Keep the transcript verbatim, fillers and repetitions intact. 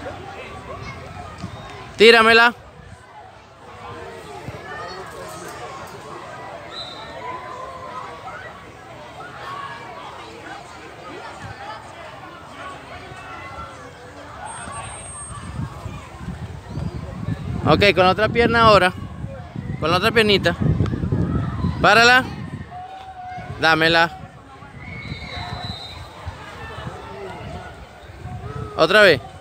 Tíramela. Ok, con la otra pierna ahora. Con la otra piernita. Párala. Dámela. Otra vez.